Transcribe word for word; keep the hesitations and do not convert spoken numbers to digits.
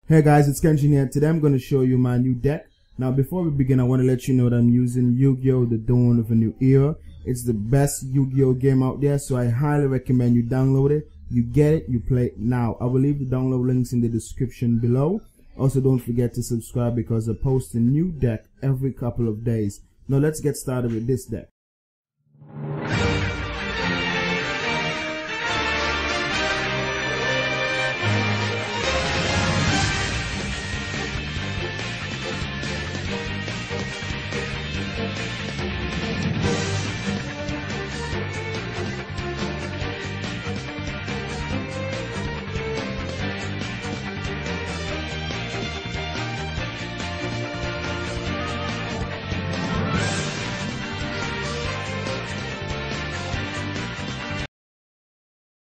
Hey guys, it's Kenshin here. Today I'm going to show you my new deck. Now before we begin, I want to let you know that I'm using Yu-Gi-Oh! The Dawn of a New Era. It's the best Yu-Gi-Oh! Game out there, so I highly recommend you download it. You get it, you play it now. I will leave the download links in the description below. Also, don't forget to subscribe because I post a new deck every couple of days. Now let's get started with this deck.